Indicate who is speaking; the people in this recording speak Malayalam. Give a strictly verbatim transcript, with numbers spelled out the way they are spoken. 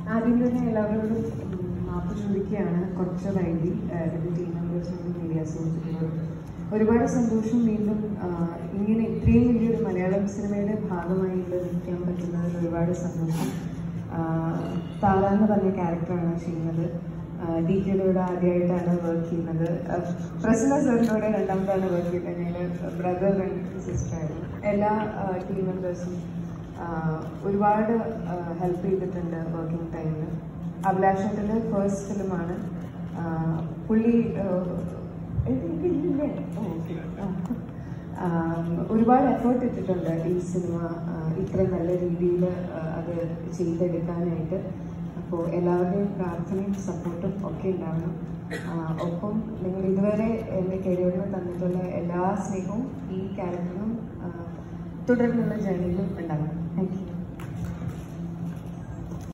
Speaker 1: ആദ്യം തന്നെ എല്ലാവരോടും മാപ്പ് ചോദിക്കുകയാണ്. കുറച്ച് വൈകി എൻ്റെ ടീം മെമ്പേഴ്സിനും മീഡിയ സുഹൃത്തുക്കളോടും ഒരുപാട് സന്തോഷം. വീണ്ടും ഇങ്ങനെ ഇത്രയും വലിയൊരു മലയാളം സിനിമയുടെ ഭാഗമായി ഇവിടെ നിൽക്കാൻ പറ്റുന്നതിൽ ഒരുപാട് സന്തോഷം. താര എന്ന് പറഞ്ഞ ക്യാരക്ടറാണ് ചെയ്യുന്നത്. ഡി കെയോട് ആദ്യമായിട്ടാണ് വർക്ക് ചെയ്യുന്നത്. പ്രസന്ന സാറിനോട് രണ്ടാമതാണ് വർക്ക് ചെയ്യുന്നത്. ഞങ്ങൾ ബ്രദർ ആൻഡ് സിസ്റ്റർ ആയിരുന്നു. എല്ലാ ടീം മെമ്പേഴ്സും ഒരുപാട് ഹെൽപ്പ് ചെയ്തിട്ടുണ്ട് വർക്കിംഗ് ടൈമിൽ. അഭിലാഷേട്ടൻ്റെ ഫസ്റ്റ് ഫിലിമാണ്. പുള്ളി ഇല്ലേ ഓക്കെ ഒരുപാട് എഫേർട്ട് ഇട്ടിട്ടുണ്ട് ഈ സിനിമ ഇത്ര നല്ല രീതിയിൽ അത് ചെയ്തെടുക്കാനായിട്ട്. അപ്പോൾ എല്ലാവരുടെയും പ്രാർത്ഥനയും സപ്പോർട്ടും ഒക്കെ ഉണ്ടാവണം. ഒപ്പം നിങ്ങൾ ഇതുവരെ എൻ്റെ കരിയറിന് തന്നിട്ടുള്ള എല്ലാ സ്നേഹവും ഈ ക്യാരക്ടറിനും തുടർന്നുള്ള ജേർണിയിലും ഉണ്ടാവണം. Thank U.